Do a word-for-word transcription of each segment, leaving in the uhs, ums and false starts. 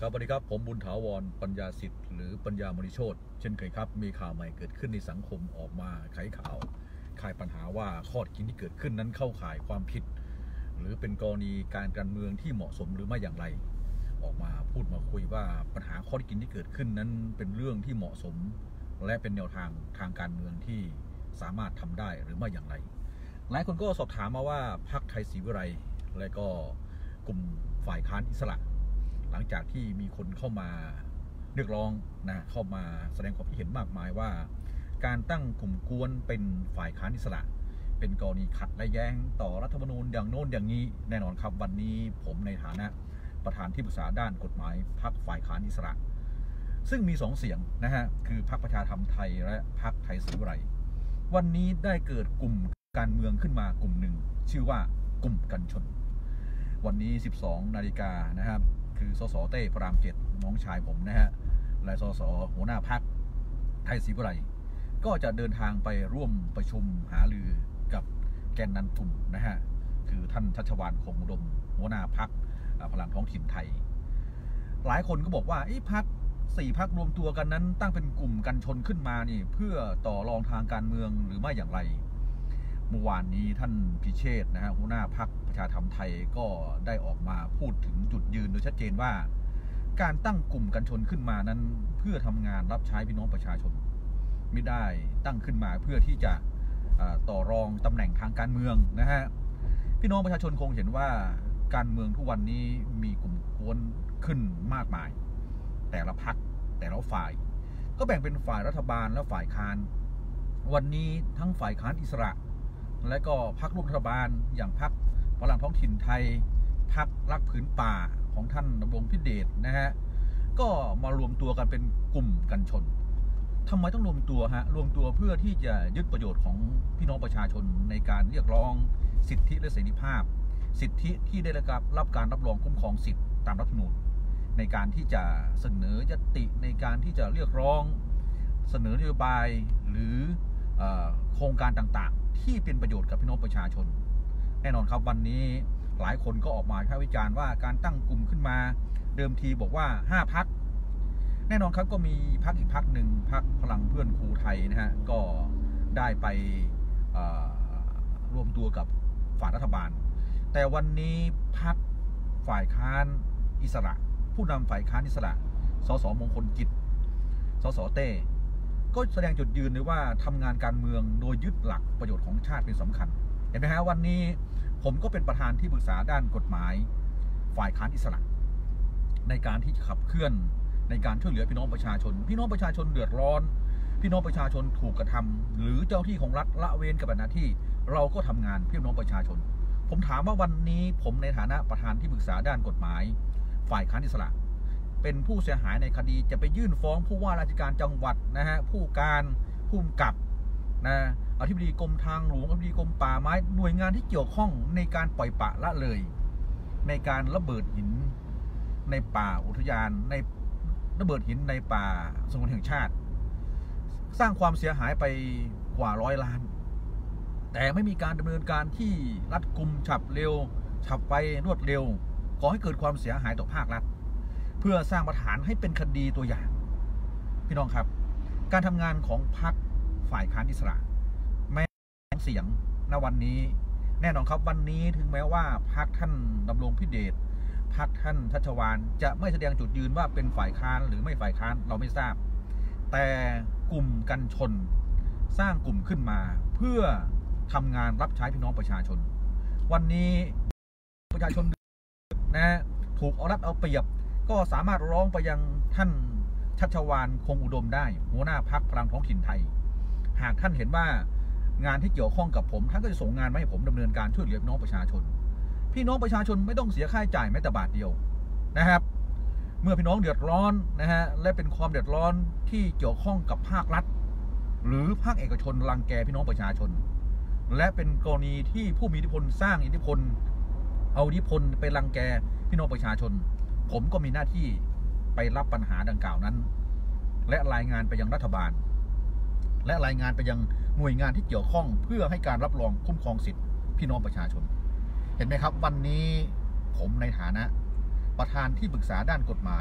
ครับสวัสดีครับผมบุญถาวรปัญญาสิทธิ์หรือปัญญามณีโชติเช่นเคยครับมีข่าวใหม่เกิดขึ้นในสังคมออกมาไขข่าวคลายปัญหาว่าข้อเท็จจริงที่เกิดขึ้นนั้นเข้าข่ายความผิดหรือเป็นกรณีการการเมืองที่เหมาะสมหรือไม่อย่างไรออกมาพูดมาคุยว่าปัญหาข้อเท็จจริงที่เกิดขึ้นนั้นเป็นเรื่องที่เหมาะสมและเป็นแนวทางทางการเมืองที่สามารถทำได้หรือไม่อย่างไรหลายคนก็สอบถามมาว่าพรรคไทยศรีวิไลและก็กลุ่มฝ่ายค้านอิสระหลังจากที่มีคนเข้ามาเรียกร้องนะเข้ามาแสดงความคิดเห็นมากมายว่าการตั้งกลุ่มกวนเป็นฝ่ายค้านอิสระเป็นกรณีขัดและแย้งต่อรัฐธรรมนูญอย่างโน้นอย่างนี้แน่นอนครับวันนี้ผมในฐานะประธานที่ปรึกษาด้านกฎหมายพรรคฝ่ายค้านอิสระซึ่งมีสองเสียงนะฮะคือพรรคประชาธรรมไทยและพรรคไทยศรีวิไลวันนี้ได้เกิดกลุ่มการเมืองขึ้นมากลุ่มหนึ่งชื่อว่ากลุ่มกันชนวันนี้สิบสองนาฬิกานะครับคือสสเต้พระรามเจ็ดน้องชายผมนะฮะและสสหัวหน้าพรรคไทยศรีวิไลก็จะเดินทางไปร่วมประชุมหารือกับแกนนำกลุ่มนะฮะคือท่านชัชวาลคงอุดมหัวหน้าพรรคพลังท้องถิ่นไทยหลายคนก็บอกว่าไอ้พรรคสี่พรรครวมตัวกันนั้นตั้งเป็นกลุ่มกันชนขึ้นมานี่เพื่อต่อรองทางการเมืองหรือไม่อย่างไรเมื่อวานนี้ท่านพิเชษฐ์นะฮะหัวหน้าพรรคประชาธรรมไทยก็ได้ออกมาพูดถึงจุดยืนโดยชัดเจนว่าการตั้งกลุ่มกันชนขึ้นมานั้นเพื่อทำงานรับใช้พี่น้องประชาชนไม่ได้ตั้งขึ้นมาเพื่อที่จะต่อรองตำแหน่งทางการเมืองนะฮะพี่น้องประชาชนคงเห็นว่าการเมืองทุกวันนี้มีกลุ่มกวนขึ้นมากมายแต่ละพรรคแต่ละฝ่ายก็แบ่งเป็นฝ่ายรัฐบาลและฝ่ายค้านวันนี้ทั้งฝ่ายค้านอิสระและก็พรรคร่วมรัฐบาลอย่างพรรคพลังท้องถิ่นไทยพรรครักผืนป่าของท่านดำรงพิเดชนะฮะก็มารวมตัวกันเป็นกลุ่มกันชนทำไมต้องรวมตัวฮะรวมตัวเพื่อที่จะยึดประโยชน์ของพี่น้องประชาชนในการเรียกร้องสิทธิและเสรีภาพสิทธิที่ได้รับการรับรองคุ้มครองสิทธิตามรัฐธรรมนูญในการที่จะเสนอยติในการที่จะเรียกร้องเสนอนโยบายหรือโครงการต่างๆที่เป็นประโยชน์กับพี่น้องประชาชนแน่นอนครับวันนี้หลายคนก็ออกมาวิพากษ์วิจารณ์ว่าการตั้งกลุ่มขึ้นมาเดิมทีบอกว่าห้าพรรคแน่นอนครับก็มีพรรคอีกพรรคหนึ่งพรรคพลังเพื่อนครูไทยนะฮะก็ได้ไปรวมตัวกับฝ่ายรัฐบาลแต่วันนี้พรรคฝ่ายค้านอิสระผู้นำฝ่ายค้านอิสระสสมงคลกิจสสเต้ก็แสดงจุดยืนเลยว่าทำงานการเมืองโดยยึดหลักประโยชน์ของชาติเป็นสำคัญเห็นไหมฮะวันนี้ผมก็เป็นประธานที่ปรึกษาด้านกฎหมายฝ่ายค้านอิสระในการที่จะขับเคลื่อนในการช่วยเหลือพี่น้องประชาชนพี่น้องประชาชนเดือดร้อนพี่น้องประชาชนถูกกระทำหรือเจ้าที่ของรัฐละเว้นกับหน้าที่เราก็ทำงานเพื่อพี่น้องประชาชนผมถามว่าวันนี้ผมในฐานะประธานที่ปรึกษาด้านกฎหมายฝ่ายค้านอิสระเป็นผู้เสียหายในคดีจะไปยื่นฟ้องผู้ว่าราชการจังหวัดนะฮะผู้การผู้กำกับนะอธิบดีกรมทางหลวงอธิบดีกรมป่าไม้หน่วยงานที่เกี่ยวข้องในการปล่อยปละละเลยในการระเบิดหินในป่าอุทยานในระเบิดหินในป่าสงวนแห่งชาติสร้างความเสียหายไปกว่าร้อยล้านแต่ไม่มีการดำเนินการที่รัดกุมฉับเร็วฉับไปรวดเร็วก่อให้เกิดความเสียหายต่อภาครัฐเพื่อสร้างมาตรฐานให้เป็นคดีตัวอย่างพี่น้องครับการทำงานของพรรคฝ่ายค้านอิสระแม้เสียงณวันนี้แน่นอนครับวันนี้ถึงแม้ว่าพรรคท่านดำรงพิเดชพรรคท่านชัชวาลจะไม่แสดงจุดยืนว่าเป็นฝ่ายค้านหรือไม่ฝ่ายค้านเราไม่ทราบแต่กลุ่มกันชนสร้างกลุ่มขึ้นมาเพื่อทำงานรับใช้พี่น้องประชาชนวันนี้ประชาชนนะถูกเอารัดเอาเปรียบก็สามารถร้องไปยังท่านชัชวาลคงอุดมได้หัวหน้าพรรคพลังท้องถิ่นไทยหากท่านเห็นว่างานที่เกี่ยวข้องกับผมท่านก็จะส่งงานมาให้ผมดำเนินการช่วยเหลือพี่น้องประชาชนพี่น้องประชาชนไม่ต้องเสียค่าใช้จ่ายแม้แต่บาทเดียวนะครับเมื่อพี่น้องเดือดร้อนนะฮะและเป็นความเดือดร้อนที่เกี่ยวข้องกับภาครัฐหรือภาคเอกชนรังแกพี่น้องประชาชนและเป็นกรณีที่ผู้มีอิทธิพลสร้างอิทธิพลเอาอิทธิพลไปรังแกพี่น้องประชาชนผมก็มีหน้าที่ไปรับปัญหาดังกล่าวนั้นและรายงานไปยังรัฐบาลและรายงานไปยังหน่วยงานที่เกี่ยวข้องเพื่อให้การรับรองคุ้มครองสิทธิพี่น้องประชาชนเห็นไหมครับวันนี้ผมในฐานะประธานที่ปรึกษาด้านกฎหมาย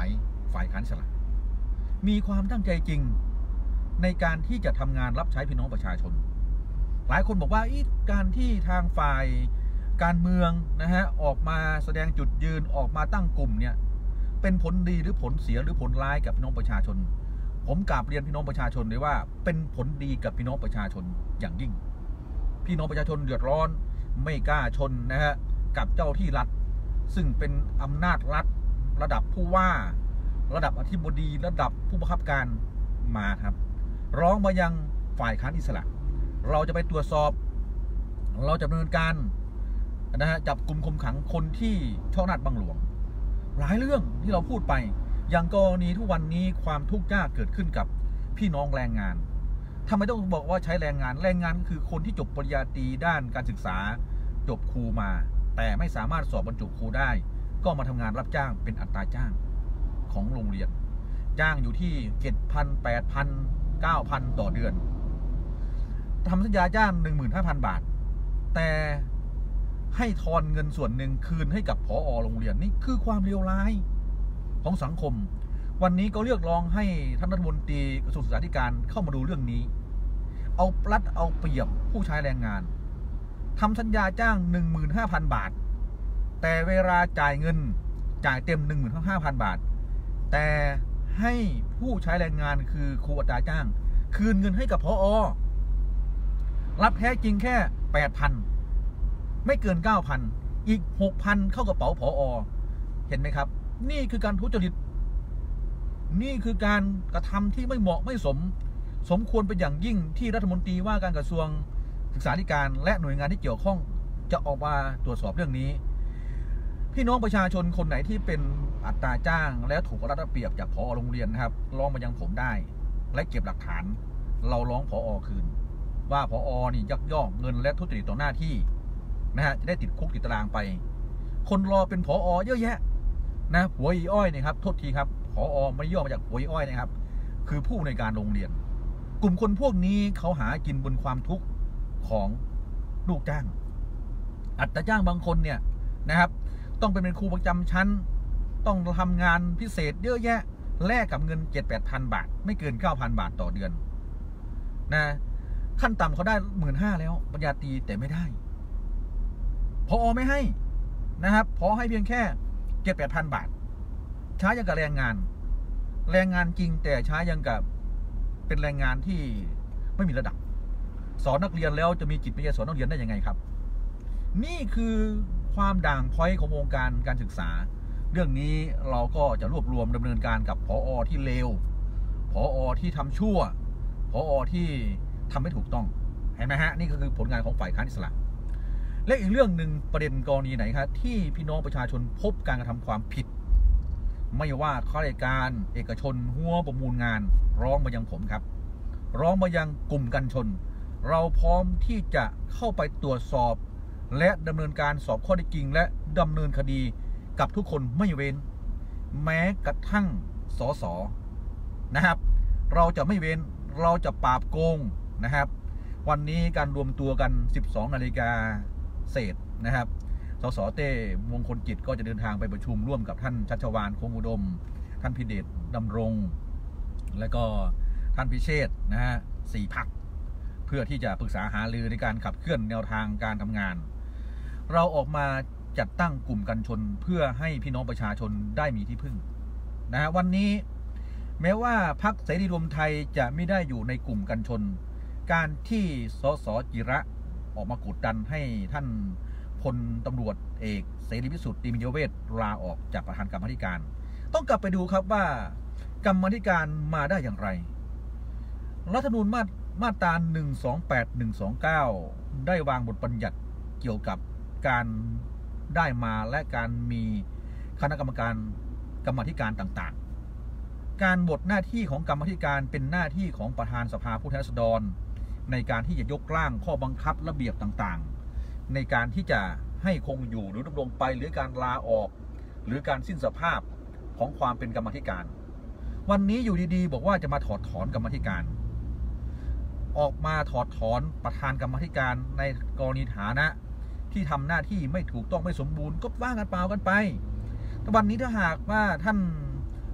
ฝ่ายค้านอิสระมีความตั้งใจจริงในการที่จะทำงานรับใช้พี่น้องประชาชนหลายคนบอกว่าการที่ทางฝ่ายการเมืองนะฮะออกมาแสดงจุดยืนออกมาตั้งกลุ่มเนี่ยเป็นผลดีหรือผลเสียหรือผลร้ายกับพี่น้องประชาชนผมกราบเรียนพี่น้องประชาชนเลยว่าเป็นผลดีกับพี่น้องประชาชนอย่างยิ่งพี่น้องประชาชนเดือดร้อนไม่กล้าชนนะฮะกับเจ้าที่รัฐซึ่งเป็นอำนาจรัฐระดับผู้ว่าระดับอธิบดีระดับผู้บังคับการมาครับร้องมายังฝ่ายค้านอิสระเราจะไปตรวจสอบเราจะดำเนินการนะฮะจับกลุ่มคุมขังคนที่ช่ออำนาจบังหลวงหลายเรื่องที่เราพูดไปอย่างกรณีทุกวันนี้ความทุกข์ยากเกิดขึ้นกับพี่น้องแรงงานทำไมต้องบอกว่าใช้แรงงานแรงงานก็คือคนที่จบปริญญาตรีด้านการศึกษาจบครูมาแต่ไม่สามารถสอบบรรจุครูได้ก็มาทำงานรับจ้างเป็นอัตราจ้างของโรงเรียนจ้างอยู่ที่เจ็ดพันแปดพันเก้าพันต่อเดือนทำสัญญาจ้างหนึ่งหมื่นห้าพันบาทแต่ให้ทอนเงินส่วนหนึ่งคืนให้กับผอ.โรงเรียนนี่คือความเลวร้ายของสังคมวันนี้ก็เรียกร้องให้ท่านรัฐมนตรีกระทรวงศึกษาธิการเข้ามาดูเรื่องนี้เอารัฐเอาเปรียบผู้ใช้แรงงานทำสัญญาจ้าง หนึ่งหมื่นห้าพัน บาทแต่เวลาจ่ายเงินจ่ายเต็ม หนึ่งหมื่นห้าพัน บาทแต่ให้ผู้ใช้แรงงานคือครูอัตราจ้างคืนเงินให้กับผอ.รับแท้จริงแค่ แปดพัน ไม่เกิน เก้าพัน อีก หกพัน เข้ากระเป๋าผอ.เห็นไหมครับนี่คือการทุจริตนี่คือการกระทำที่ไม่เหมาะไม่สมสมควรเป็นอย่างยิ่งที่รัฐมนตรีว่าการกระทรวงศึกษาธิการและหน่วยงานที่เกี่ยวข้องจะออกมาตรวจสอบเรื่องนี้พี่น้องประชาชนคนไหนที่เป็นอัตราจ้างและถูกรัฐเอาเปรียบจากผอ.โรงเรียนนะครับร้องมายังผมได้และเก็บหลักฐานเราร้องผอ.คืนว่าผอ.นี่ยักยอกเงินและทุจริตต่อหน้าที่นะฮะจะได้ติดคุกติดตารางไปคนรอเป็นผอ.เยอะแยะนะหัวอีอ้อยเนี่ยครับโทษทีครับผอ.ไม่ย่อมาจากหัวอีอ้อยนะครับคือผู้ในการโรงเรียนกลุ่มคนพวกนี้เขาหากินบนความทุกข์ของลูกจ้างอัตราจ้างบางคนเนี่ยนะครับต้องเป็นเป็นครูประจำชั้นต้องทำงานพิเศษเยอะแยะแลกกับเงิน เจ็ดแปดพัน บาทไม่เกิน เก้าพัน บาทต่อเดือนนะขั้นต่ำเขาได้ หนึ่งหมื่นห้าพัน แล้วปริญญาตรีแต่ไม่ได้ผอ.ไม่ให้นะครับพอให้เพียงแค่ เจ็ดแปดพัน บาทใช้ยังกับแรงงานแรงงานจริงแต่ใช้ยังกับเป็นแรงงานที่ไม่มีระดับสอนนักเรียนแล้วจะมีจิตวิทยาสอนนักเรียนได้ยังไงครับนี่คือความด่างพร้อยของวงการการศึกษาเรื่องนี้เราก็จะรวบรวมดำเนินการกับผอ.ที่เลวผอ.ที่ทำชั่วผอ.ที่ทำไม่ถูกต้องเห็นไหมฮะนี่ก็คือผลงานของฝ่ายค้านอิสระและอีกเรื่องหนึ่งประเด็นกรณีไหนครับที่พี่น้องประชาชนพบการกระทำความผิดไม่ว่าข้าราชการเอกชนหัวประมูลงานร้องมายังผมครับร้องมายังกลุ่มกันชนเราพร้อมที่จะเข้าไปตรวจสอบและดำเนินการสอบข้อเท็จจริงและดำเนินคดีกับทุกคนไม่เว้นแม้กระทั่งสสนะครับเราจะไม่เว้นเราจะปราบโกงนะครับวันนี้การรวมตัวกัน สิบสองนาฬิกาเศษนะครับสสเต้มงคลกิจก็จะเดินทางไปประชุมร่วมกับท่านชัชวาลคงอุดมท่านพิเดชดำรงและก็ท่านพิเชษนะฮะสี่พรรคเพื่อที่จะปรึกษาหารือในการขับเคลื่อนแนวทางการทำงานเราออกมาจัดตั้งกลุ่มกันชนเพื่อให้พี่น้องประชาชนได้มีที่พึ่งนะฮะวันนี้แม้ว่าพรรคเสรีรวมไทยจะไม่ได้อยู่ในกลุ่มกันชนการที่สสจิระออกมากดดันให้ท่านพลตำรวจเอกเสรีพิสุทธิ์ ตรีมิยเวชลาออกจากประธานกรรมธิการต้องกลับไปดูครับว่ากรรมธิการมาได้อย่างไรรัฐธรรมนูญมาตรามาตราหนึ่งสองแปด หนึ่งสองเก้าได้วางบทบัญญัติเกี่ยวกับการได้มาและการมีคณะกรรมการกรรมธิการต่างๆการบทหน้าที่ของกรรมธิการเป็นหน้าที่ของประธานสภาผู้แทนราษฎรในการที่จะยกร่างข้อบังคับระเบียบต่างๆในการที่จะให้คงอยู่หรือดำรงไปหรือการลาออกหรือการสิ้นสภาพของความเป็นกรรมธิการวันนี้อยู่ดีๆบอกว่าจะมาถอดถอนกรรมธิการออกมาถอดถอนประธานกรรมธิการในกรณีฐานะที่ทำหน้าที่ไม่ถูกต้องไม่สมบูรณ์ก็ว่ากันเปล่ากันไปแต่วันนี้ถ้าหากว่าท่าน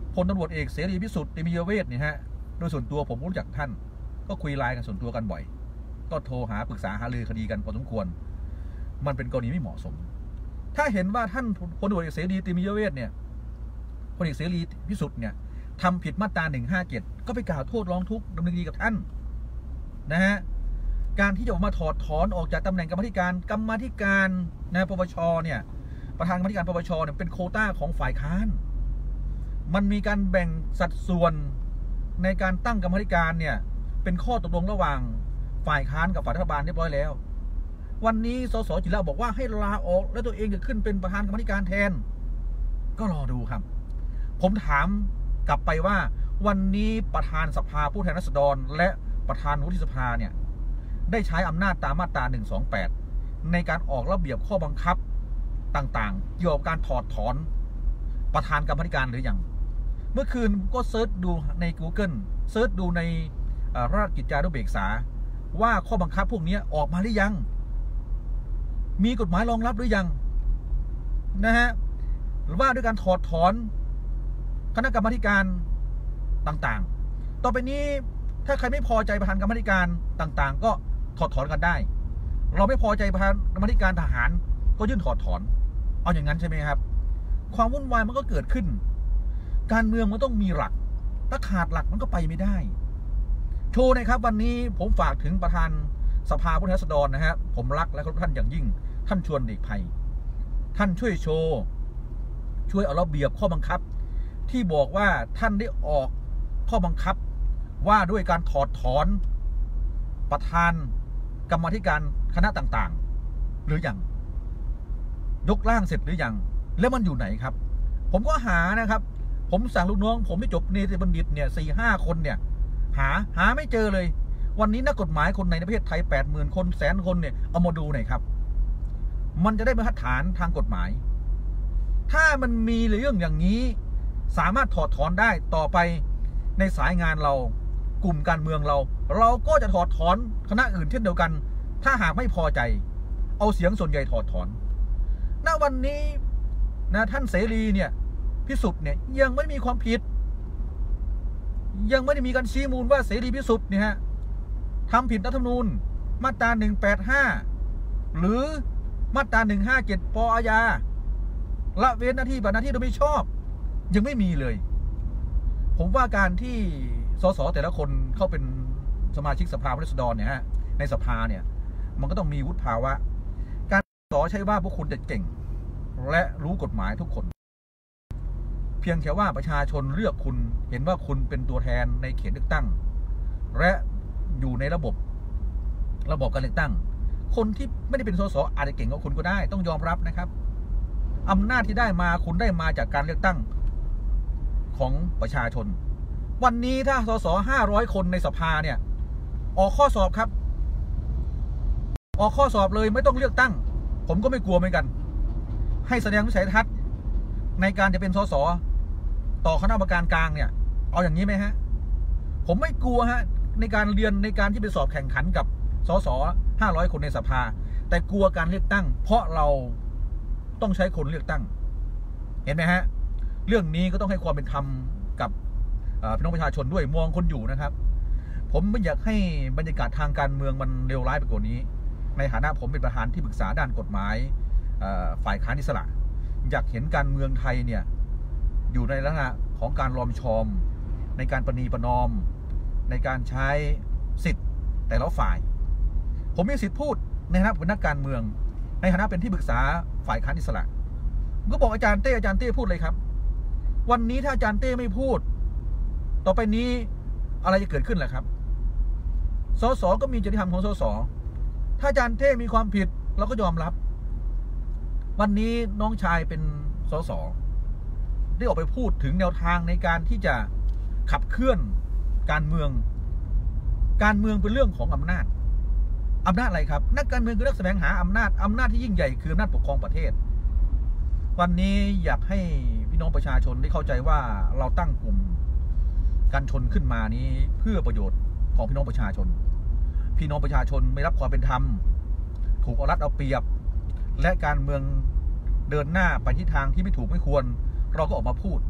พลตำรวจเอกเสรีพิสุทธิ์เตมียเวทเนี่ยฮะโดยส่วนตัวผมรู้จักท่านก็คุยไลน์กันส่วนตัวกันบ่อยก็โทรหาปรึกษาหารือคดีกันพอสมควรมันเป็นกรณีไม่เหมาะสมถ้าเห็นว่าท่านพลตำรวจเอกเสรีเตมียเวทเนี่ยพลเอกเสรีพิสุทธิ์เนี่ยทำผิดมาตราหนึ่งห้าเจ็ดก็ไปกล่าวโทษร้องทุกข์ดำเนินคดีกับท่านนะฮะการที่จะออกมาถอดถอนออกจากตำแหน่งกรรมธิการกรรมธิการนะปปชเนี่ยประธานกรรมธิการปปชเนี่ยเป็นโควต้าของฝ่ายค้านมันมีการแบ่งสัดส่วนในการตั้งกรรมธิการเนี่ยเป็นข้อตกลงระหว่างฝ่ายค้านกับฝ่ายรัฐบาลเรียบร้อยแล้ววันนี้สสจิระบอกว่าให้ลาออกแล้วตัวเองจะขึ้นเป็นประธานกรรมธิการแทนก็รอดูครับผมถามกลับไปว่าวันนี้ประธานสภาผู้แทนราษฎรและประธานวุฒิสภาเนี่ยได้ใช้อำนาจตามมาตราหนึ่งสองแปดในการออกระเบียบข้อบังคับต่างๆเกี่ยวกับการถอดถอนประธานกรรมธิการหรือยังเมื่อคืนก็เซิร์ชดูใน Google เซิร์ชดูในราชกิจจานุเบกษาว่าข้อบังคับพวกนี้ออกมาหรือยังมีกฎหมายรองรับหรือยังนะฮะหรือว่าด้วยการถอดถอนคณะกรรมการต่างๆต่อไปนี้ถ้าใครไม่พอใจประธานกรรมการต่างๆก็ถอดถอนกันได้เราไม่พอใจประธานกรรมการทหารก็ยื่นถอดถอนเอาอย่างนั้นใช่ไหมครับความวุ่นวายมันก็เกิดขึ้นการเมืองมันต้องมีหลักถ้าขาดหลักมันก็ไปไม่ได้โชว์นะครับวันนี้ผมฝากถึงประธานสภาผู้แทนราษฎรนะฮะผมรักและเคารพท่านอย่างยิ่งท่านชวนหลีกภัยท่านช่วยโชว์ช่วยเอาระเบียบข้อบังคับที่บอกว่าท่านได้ออกข้อบังคับว่าด้วยการถอดถอนประธานกรรมธิการคณะต่างๆหรือยังยกร่างเสร็จหรือยังแล้วมันอยู่ไหนครับผมก็หานะครับผมสั่งลูกน้องผมที่จบเนติบัณฑิตเนี่ยสี่ห้าคนเนี่ยหาหาไม่เจอเลยวันนี้นักกฎหมายคนในประเทศไทยแปดหมื่นคนแสนคนเนี่ยเอามาดูหน่อยครับมันจะได้บรรทัดฐานทางกฎหมายถ้ามันมีเรื่องอย่างนี้สามารถถอดถอนได้ต่อไปในสายงานเรากลุ่มการเมืองเราเราก็จะถอดถอนคณะอื่นเช่นเดียวกันถ้าหากไม่พอใจเอาเสียงส่วนใหญ่ถอดถอนณวันนี้นะท่านเสรีเนี่ยพิสุทธิ์เนี่ยยังไม่มีความผิดยังไม่ได้มีการชี้มูลว่าเสรีพิสุทธิ์เนี่ยฮะทำผิดรัฐธรรมนูญมาตราหนึ่งแปดห้าหรือมาตราหนึ่งห้าเจ็ดปอาญาละเว้นหน้าที่ปฏิบัติหน้าที่โดยไม่ชอบยังไม่มีเลยผมว่าการที่สสแต่ละคนเข้าเป็นสมาชิกสภาผู้แทนราษฎรเนี่ยฮะในสภาเนี่ยมันก็ต้องมีวุฒิภาวะการสอใช่ว่าพวกคุณจะเก่งและรู้กฎหมายทุกคนเพียงแค่ว่าประชาชนเลือกคุณเห็นว่าคุณเป็นตัวแทนในเขตเลือกตั้งและอยู่ในระบบระบบการเลือกตั้งคนที่ไม่ได้เป็นสสอาจจะเก่งกว่าคุณก็ได้ต้องยอมรับนะครับอำนาจที่ได้มาคุณได้มาจากการเลือกตั้งของประชาชนวันนี้ถ้าสสห้าร้อยคนในสภาเนี่ยออกข้อสอบครับออกข้อสอบเลยไม่ต้องเลือกตั้งผมก็ไม่กลัวเหมือนกันให้แสดงวิสัยทัศน์ในการจะเป็นสสต่อคณะกรรมการกลางเนี่ยเอาอย่างนี้ไหมฮะผมไม่กลัวฮะในการเรียนในการที่ไปสอบแข่งขันกับสสห้าร้อยคนในสภาแต่กลัวการเลือกตั้งเพราะเราต้องใช้คนเลือกตั้งเห็นไหมฮะเรื่องนี้ก็ต้องให้ความเป็นธรรมกับพี่น้องประชาชนด้วยมองคนอยู่นะครับผมไม่อยากให้บรรยากาศทางการเมืองมันเลวร้ายไปกว่านี้ในฐานะผมเป็นประธานที่ปรึกษาด้านกฎหมายฝ่ายค้านอิสระอยากเห็นการเมืองไทยเนี่ยอยู่ในลักษณะของการล้อมชอมในการประนีประนอมในการใช้สิทธิ์แต่ละฝ่ายผมมีสิทธิ์พูดในฐานะเป็นนักการเมืองในฐานะเป็นที่ปรึกษาฝ่ายค้านอิสระผมก็บอกอาจารย์เต้อาจารย์เต้พูดเลยครับวันนี้ถ้าอาจารย์เต้ไม่พูดต่อไปนี้อะไรจะเกิดขึ้นล่ะครับสสก็มีจริยธรรมของสสถ้าอาจารย์เต้มีความผิดเราก็ยอมรับวันนี้น้องชายเป็นสสได้ออกไปพูดถึงแนวทางในการที่จะขับเคลื่อนการเมืองการเมืองเป็นเรื่องของอำนาจอำนาจอะไรครับนักการเมืองคือนักแสวงหาอำนาจอำนาจที่ยิ่งใหญ่คืออำนาจปกครองประเทศวันนี้อยากให้พี่น้องประชาชนได้เข้าใจว่าเราตั้งกลุ่มการชนขึ้นมานี้เพื่อประโยชน์ของพี่น้องประชาชนพี่น้องประชาชนไม่รับความเป็นธรรมถูกเอารัดเอาเปรียบและการเมืองเดินหน้าไปทิศทางที่ไม่ถูกไม่ควรเราก็ออกมาพูด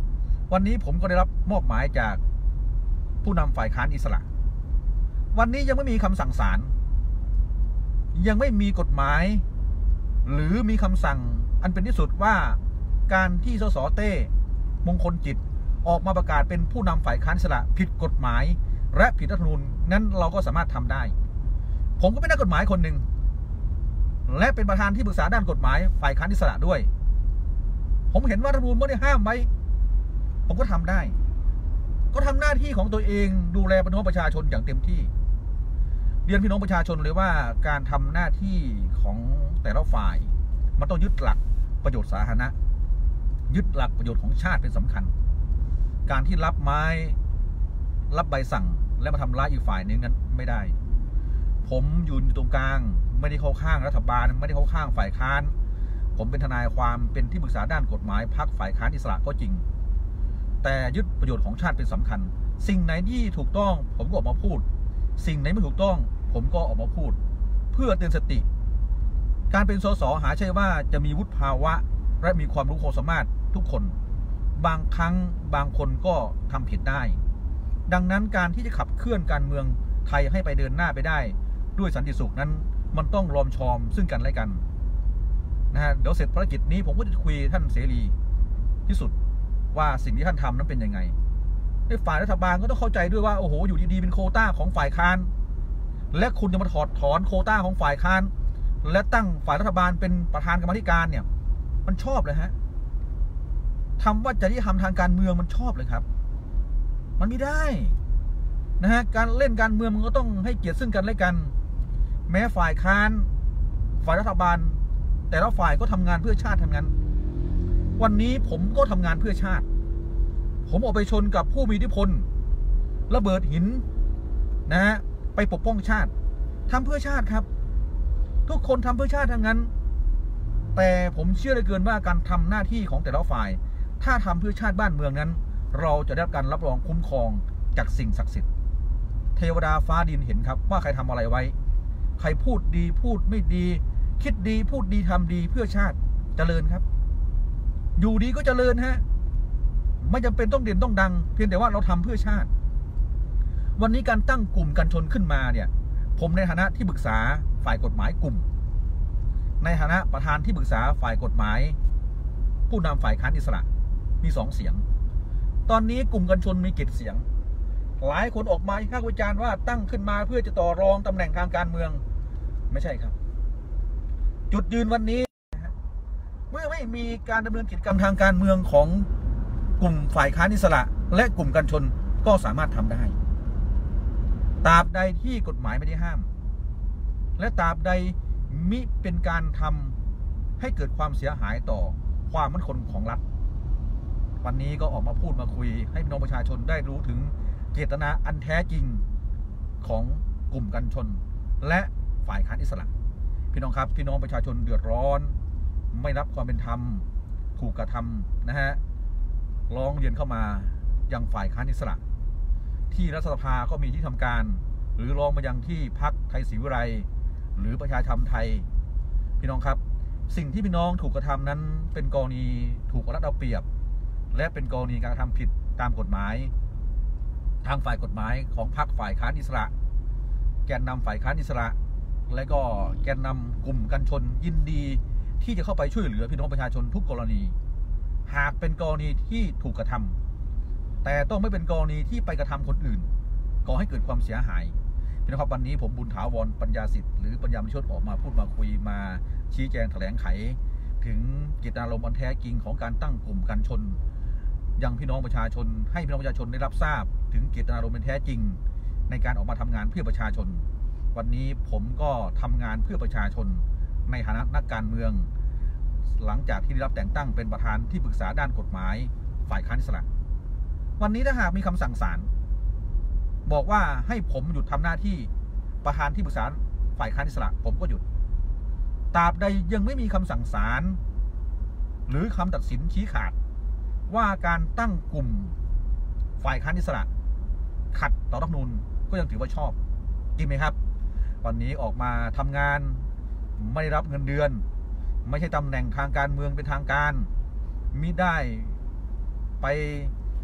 วันนี้ผมก็ได้รับมอบหมายจากผู้นำฝ่ายค้านอิสระวันนี้ยังไม่มีคำสั่งศาลยังไม่มีกฎหมายหรือมีคำสั่งอันเป็นที่สุดว่าการที่สสเต้มงคลกิจออกมาประกาศเป็นผู้นำฝ่ายค้านอิสระผิดกฎหมายและผิดรัฐธรรมนูญนั้นเราก็สามารถทำได้ผมก็เป็นนักกฎหมายคนหนึ่งและเป็นประธานที่ปรึกษาด้านกฎหมายฝ่ายค้านอิสระด้วยผมเห็นว่ารัฐธรรมนูญไม่ได้ห้ามไว้ผมก็ทำได้ก็ทำหน้าที่ของตัวเองดูแลพี่น้องประชาชนอย่างเต็มที่เรียนพี่น้องประชาชนเลยว่าการทำหน้าที่ของแต่ละฝ่ายมันต้องยึดหลักประโยชน์สาธารณะยึดหลักประโยชน์ของชาติเป็นสำคัญการที่รับไม้รับใบสั่งและมาทำร้ายอีกฝ่ายนึงนั้นไม่ได้ผมอยู่ตรงกลางไม่ได้เข้าข้างรัฐบาลไม่ได้เข้าข้างฝ่ายค้านผมเป็นทนายความเป็นที่ปรึกษาด้านกฎหมายพรรคฝ่ายค้านอิสระก็จริงแต่ยึดประโยชน์ของชาติเป็นสำคัญสิ่งไหนที่ถูกต้องผมก็ออกมาพูดสิ่งไหนไม่ถูกต้องผมก็ออกมาพูดเพื่อเตือนสติการเป็นสสหาใช่ว่าจะมีวุฒิภาวะและมีความรู้ความสามารถทุกคนบางครั้งบางคนก็ทำผิดได้ดังนั้นการที่จะขับเคลื่อนการเมืองไทยให้ไปเดินหน้าไปได้ด้วยสันติสุขนั้นมันต้องรอมชอมซึ่งกันและกันนะฮะเดี๋ยวเสร็จภารกิจนี้ผมก็จะคุยท่านเสรีที่สุดว่าสิ่งที่ท่านทำนั้นเป็นยังไงในฝ่ายรัฐบาลก็ต้องเข้าใจด้วยว่าโอ้โหอยู่ดีๆเป็นโควต้าของฝ่ายค้านและคุณจะมาถอดถอนโควต้าของฝ่ายค้านและตั้งฝ่ายรัฐบาลเป็นประธานกรรมธิการเนี่ยมันชอบเลยฮะทำว่าจริยธรรมทางการเมืองมันชอบเลยครับมันไม่ได้นะฮะการเล่นการเมืองมันก็ต้องให้เกียรติซึ่งกันและกันแม้ฝ่ายค้านฝ่ายรัฐบาลแต่ละฝ่ายก็ทำงานเพื่อชาติทั้งนั้นวันนี้ผมก็ทำงานเพื่อชาติผมออกไปชนกับผู้มีอิทธิพลระเบิดหินนะฮะไปปกป้องชาติทำเพื่อชาติครับทุกคนทำเพื่อชาติทั้งนั้นแต่ผมเชื่อเหลือเกินว่าการทำหน้าที่ของแต่ละฝ่ายถ้าทำเพื่อชาติบ้านเมืองนั้นเราจะได้รับการรับรองคุ้มครองจากสิ่งศักดิ์สิทธิ์เทวดาฟ้าดินเห็นครับว่าใครทำอะไรไว้ใครพูดดีพูดไม่ดีคิดดีพูดดีทำดีเพื่อชาติเจริญครับอยู่ดีก็เจริญฮะไม่จำเป็นต้องเด่นต้องดังเพียงแต่ว่าเราทำเพื่อชาติวันนี้การตั้งกลุ่มกันชนขึ้นมาเนี่ยผมในฐานะที่ปรึกษาฝ่ายกฎหมายกลุ่มในฐานะประธานที่ปรึกษาฝ่ายกฎหมายผู้นำฝ่ายค้านอิสระมีสองเสียงตอนนี้กลุ่มกันชนมีกี่เสียงหลายคนออกมาวิพากษ์วิจารณ์ว่าตั้งขึ้นมาเพื่อจะต่อรองตำแหน่งทางการเมืองไม่ใช่ครับจุดยืนวันนี้เมื่อไม่มีการดำเนินกิจกรรมทางการเมืองของกลุ่มฝ่ายค้านอิสระและกลุ่มกันชนก็สามารถทำได้ตราบใดที่กฎหมายไม่ได้ห้ามและตราบใดมิเป็นการทำให้เกิดความเสียหายต่อความมั่นคงของรัฐวันนี้ก็ออกมาพูดมาคุยให้พี่น้องประชาชนได้รู้ถึงเจตนาอันแท้จริงของกลุ่มกันชนและฝ่ายค้านอิสระพี่น้องครับพี่น้องประชาชนเดือดร้อนไม่รับความเป็นธรรมถูกกระทำนะฮะร้องเรียนเข้ามายังฝ่ายค้านอิสระที่รัฐสภาก็มีที่ทำการหรือร้องมายังที่พรรคไทยศรีวิไลหรือประชาธรรมไทยพี่น้องครับสิ่งที่พี่น้องถูกกระทำนั้นเป็นกรณีถูกรัฐเอาเปรียบและเป็นกรณีการกระทำผิดตามกฎหมายทางฝ่ายกฎหมายของพรรคฝ่ายค้านอิสระแกนนำฝ่ายค้านอิสระและก็แกนนำกลุ่มกันชนยินดีที่จะเข้าไปช่วยเหลือพี่น้องประชาชนทุกกรณีหากเป็นกรณีที่ถูกกระทำแต่ต้องไม่เป็นกรณีที่ไปกระทำคนอื่นก่อให้เกิดความเสียหายพี่น้องครับวันนี้ผมบุญถาวรปัญญาสิทธิ์หรือปัญญามณิชออกมาพูดมาคุยมาชี้แจงแถลงไขถึงเจตนารมณ์อันแท้จริงของการตั้งกลุ่มกันชนยังพี่น้องประชาชนให้พี่น้องประชาชนได้รับทราบถึงเจตนารมณ์อันแท้จริงในการออกมาทำงานเพื่อประชาชนวันนี้ผมก็ทำงานเพื่อประชาชนในฐานะนักการเมืองหลังจากที่ได้รับแต่งตั้งเป็นประธานที่ปรึกษาด้านกฎหมายฝ่ายค้านอิสระวันนี้ถ้าหากมีคำสั่งศาลบอกว่าให้ผมหยุดทำหน้าที่ประธานที่ปรึกษาฝ่ายค้านอิสระผมก็หยุดตราบใดยังไม่มีคำสั่งศาลหรือคำตัดสินชี้ขาดว่าการตั้งกลุ่มฝ่ายค้านอิสระขัดต่อรัฐธรรมนูญก็ยังถือว่าชอบจริงไหมครับวันนี้ออกมาทำงานไม่ได้รับเงินเดือนไม่ใช่ตำแหน่งทางการเมืองเป็นทางการมิได้ไป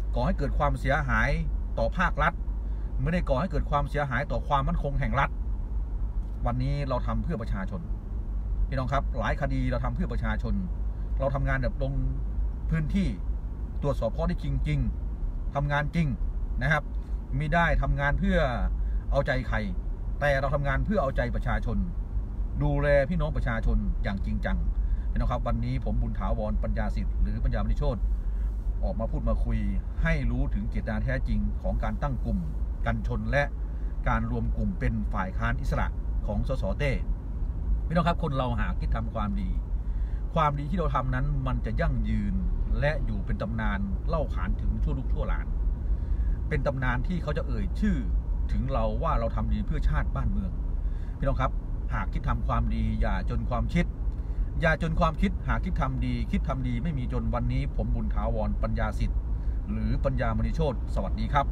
ก่อให้เกิดความเสียหายต่อภาครัฐไม่ได้ก่อให้เกิดความเสียหายต่อความมั่นคงแห่งรัฐวันนี้เราทำเพื่อประชาชนพี่น้องครับหลายคดีเราทำเพื่อประชาชนเราทำงานแบบลงพื้นที่ตรวจสอบข้อที่จริงจริงทำงานจริงนะครับไม่ได้ทำงานเพื่อเอาใจใครแต่เราทำงานเพื่อเอาใจประชาชนดูแลพี่น้องประชาชนอย่างจริงจังพี่น้องครับวันนี้ผมบุญถาวรปัญญาสิทธิ์หรือปัญญามณีโชติออกมาพูดมาคุยให้รู้ถึงเจตนาแท้จริงของการตั้งกลุ่มกันชนและการรวมกลุ่มเป็นฝ่ายค้านอิสระของสสเต้พี่น้องครับคนเราหากคิดทำความดีความดีที่เราทำนั้นมันจะยั่งยืนและอยู่เป็นตำนานเล่าขานถึงชั่วลูกชั่วหลานเป็นตำนานที่เขาจะเอ่ยชื่อถึงเราว่าเราทำดีเพื่อชาติบ้านเมืองพี่น้องครับหากคิดทำความดีอย่าจนความคิดอย่าจนความคิดหากคิดทำดีคิดทำดีไม่มีจนวันนี้ผมบุญถาวรปัญญาสิทธิ์หรือปัญญามณีโชติสวัสดีครับ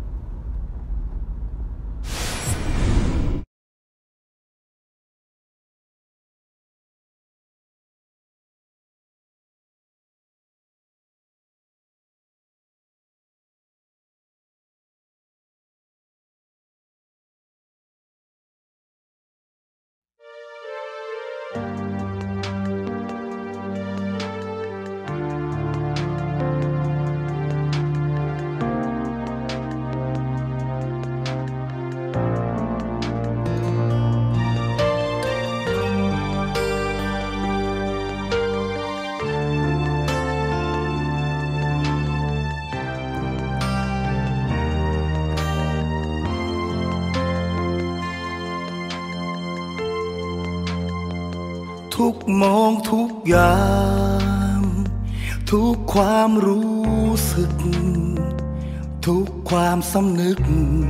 ทุกมองทุกอย่างทุกความรู้สึกทุกความสำนึก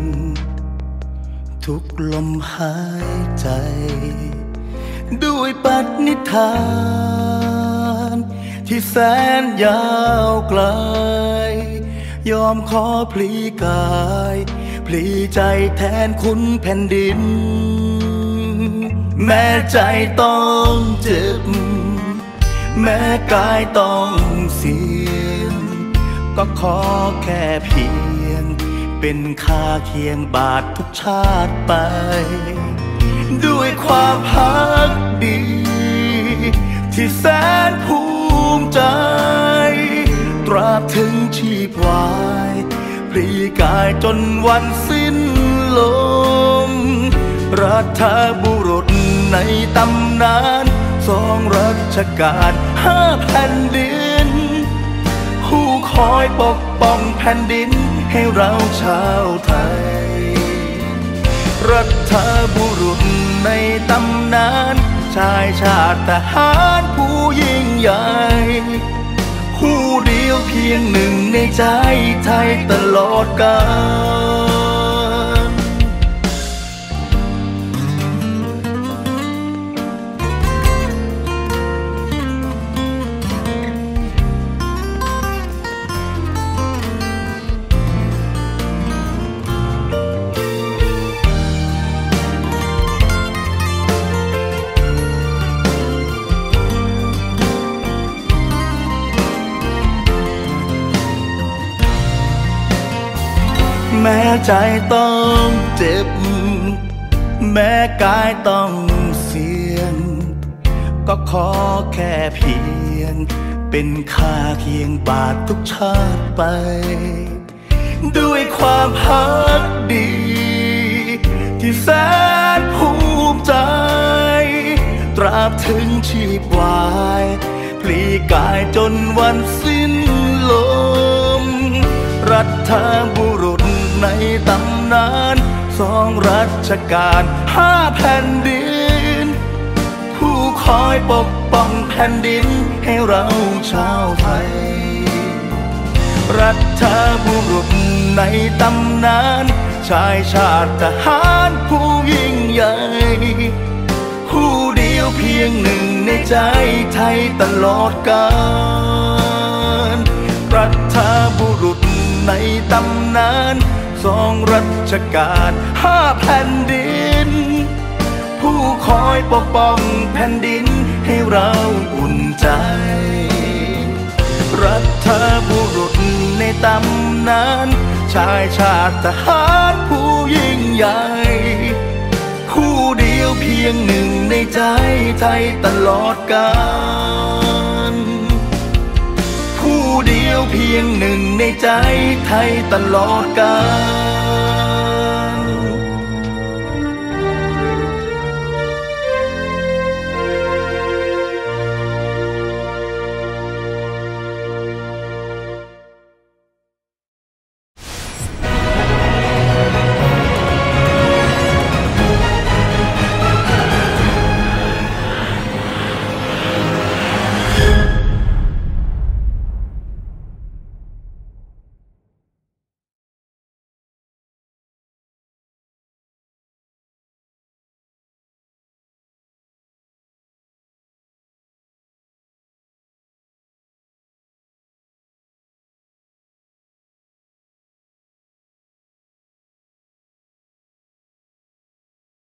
ทุกลมหายใจด้วยปณิธานที่แสนยาวไกลยอมขอพลีกายพลีใจแทนคุณแผ่นดินแม้ใจต้องเจ็บแม้กายต้องเสี่ยงก็ขอแค่เพียงเป็นค่าเคียงบาททุกชาติไปด้วยความพักดีที่แสนภูมิใจตราบถึงชีพวายพลีกายจนวันสิ้นลมรัฐบุรุษในตำนานสองรัชกาลห้าแผ่นดินผู้คอยปกป้องแผ่นดินให้เราชาวไทยรัฐบุรุษในตำนานชายชาติทหารผู้ยิ่งใหญ่ผู้เดียวเพียงหนึ่งในใจไทยตลอดกาลแม้ใจต้องเจ็บแม้กายต้องเสี่ยงก็ขอแค่เพียงเป็นค่าเคียงบาททุกชาติไปด้วยความพักดีที่แสนภูมิใจตราบถึงชีพวายพลีกายจนวันสิ้นลมรัฐบุรุษในตำนานสองรัชกาลห้าแผ่นดินผู้คอยปกป้องแผ่นดินให้เราชาวไทยรัฐบุรุษในตำนานชายชาติทหารผู้ยิ่งใหญ่ผู้เดียวเพียงหนึ่งในใจไทยตลอดกาลรัฐบุรุษในตำนานสองรัชกาลห้าแผ่นดินผู้คอยปกป้องแผ่นดินให้เราอุ่นใจรัฐบุรุษในตำนานชายชาติทหารผู้ยิ่งใหญ่ผู้เดียวเพียงหนึ่งในใจไทยตลอดกาลผู้เดียวเพียงหนึ่งในใจไทยตลอดกาล